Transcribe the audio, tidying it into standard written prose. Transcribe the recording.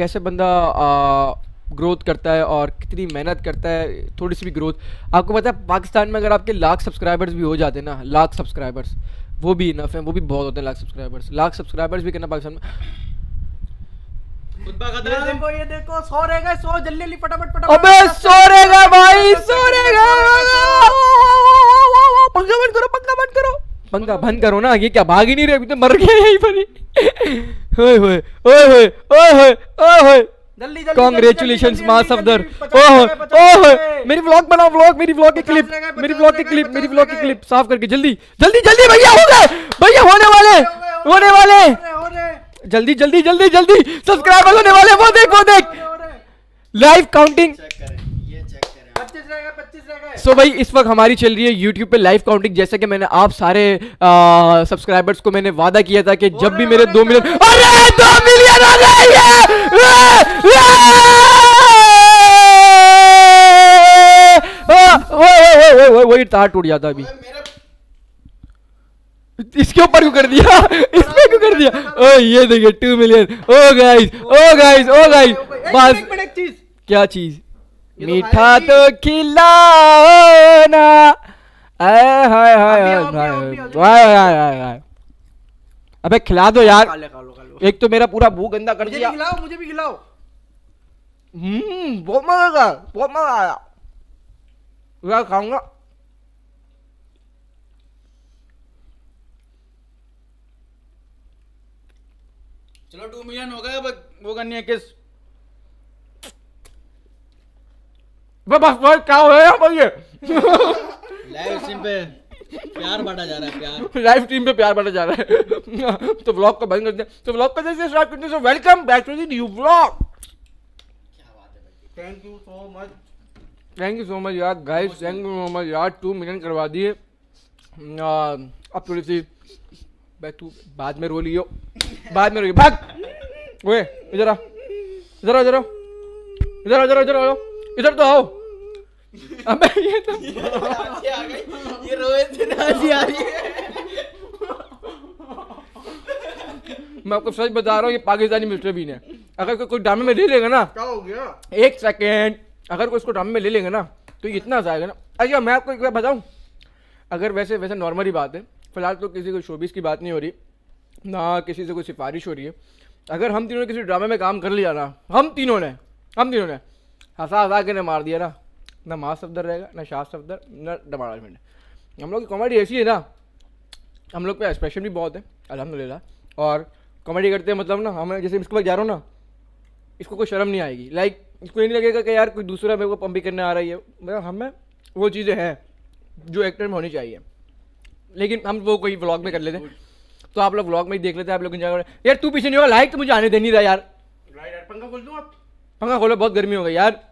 कैसे बंदा ग्रोथ करता है और कितनी मेहनत करता है, थोड़ी सी भी ग्रोथ। आपको पता है पाकिस्तान में अगर आपके लाख सब्सक्राइबर्स भी हो जाते हैं ना, लाख सब्सक्राइबर्स, वो भी इनफ है, वो भी बहुत होते हैं। लाख सब्सक्राइबर्स भी करना पाकिस्तान में। ये देखो 100 रह गए, 100 जल्दी फटाफट। अबे 100 रह गए भाई, 100 रह गए। पंखा बंद करो, पंखा बंद करो, पंखा बंद करो ना। ये क्या भाग ही नहीं रहे, अभी तो मर गए यहीं पर ही। ओए होए ओए होए ओए होए ओए होए, कांग्रेचुलेशंस मां सफदर। ओह मेरी व्लॉग बनाओ, व्लॉग, मेरी व्लॉग की क्लिप, मेरी व्लॉग की क्लिप, मेरी व्लॉग की क्लिप साफ करके जल्दी जल्दी जल्दी। भैया हो गए, भैया होने वाले, होने वाले, जल्दी जल्दी जल्दी जल्दी। सब्सक्राइबर होने वाले, वो देख, वो देख, लाइव काउंटिंग। 25 रह गए। सो भाई इस वक्त हमारी चल रही है यूट्यूब पे लाइव काउंटिंग। जैसे कि मैंने आप सारे सब्सक्राइबर्स को मैंने वादा किया था कि जब भी मेरे 2 मिलियन, अरे 2 मिलियन आ गए। वही तार टूट जाता अभी। इसके ऊपर क्यों कर दिया, इस पे क्यों कर दिया? ओ ये देखिए 2 मिलियन। ओ गाइस, ओ गाइस, ओ गाइस, बस क्या चीज? मीठा तो खिलाओ ना। हाय हाय हाय। अबे खिला दो यार, एक तो मेरा पूरा भूख गंदा कर दिया। मुझे भी खिलाओ। बहुत मजा आया, बहुत मजा आया यार, खाऊंगा। चलो 2 मिलियन हो गए, अब वो करनी है किस। बस क्या हो रहा है भाई? ये लाइव स्ट्रीम पे प्यार बांटा जा रहा है, प्यार लाइव स्ट्रीम पे प्यार बांटा जा रहा है। तो व्लॉग को बंद करते हैं, तो व्लॉग को जैसे स्टार्ट करते हैं। So welcome back to the new vlog. क्या बात है भाई, thank you so much, thank you so much यार guys, thank you so much यार। 2 मिलियन करवा दिए। अब थोड़ी सी बैक टू, बाद में रो लियो, बाद में रोइयो। भाग ओए, इधर आ, इधर आ, इधर आ, इधर आ, इधर आ, इधर आओ, इधर तो आओ। अबे ये तो आ गई, ये रोहित से राजी आ रही है। मैं आपको सच बता रहा हूँ, ये पाकिस्तानी मिस्टर बीन है। अगर कोई ड्रामे में ले लेगा ना, क्या हो गया? 1 सेकेंड, अगर कोई इसको ड्रामे में ले लेगा ना तो इतना जाएगा ना। अच्छा मैं आपको एक बात बताऊँ, अगर वैसे नॉर्मल ही बात है, फिलहाल तो किसी को शोबिस की बात नहीं हो रही ना, किसी से कोई सिफारिश हो रही है। अगर हम तीनों ने किसी ड्रामे में काम कर लिया ना, हम तीनों ने हंसा के ने मार दिया ना माँ सफदर रहेगा, ना शाह सफदर, ना डमाराजमेंट। हम लोग की कॉमेडी ऐसी है ना, हम लोग पे एक्सप्रेशन भी बहुत है अल्हम्दुलिल्लाह, और कॉमेडी करते हैं मतलब ना, हमें जैसे इसके बाद जा रहा हूँ ना, इसको कोई शर्म नहीं आएगी। लाइक इसको ये नहीं लगेगा कि यार कोई दूसरा मेरे को पंप भी करने आ रही है। मतलब हमें वो चीज़ें हैं जो एक्टर में होनी चाहिए, लेकिन हम वो कोई व्लॉग में कर लेते हैं। तो आप लोग व्लॉग में ही देख लेते हैं, आप लोग एंजॉय करें। यार तू पीछे नहीं होगा, लाइक तो मुझे आने दे नहीं रहा यार। पंखा खोल दूं आप? पंखा खोलो, बहुत गर्मी हो गई यार।